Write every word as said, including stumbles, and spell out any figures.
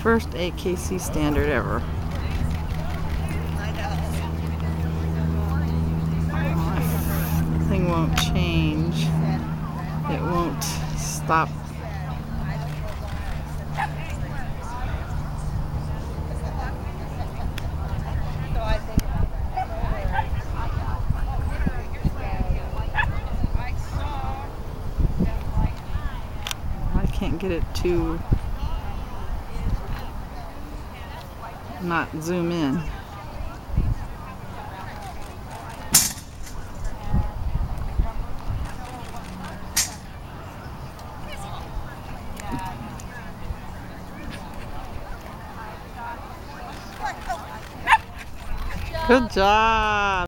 First A K C Standard ever. Oh, the thing won't change. It won't stop. I can't get it to not zoom in. Good job.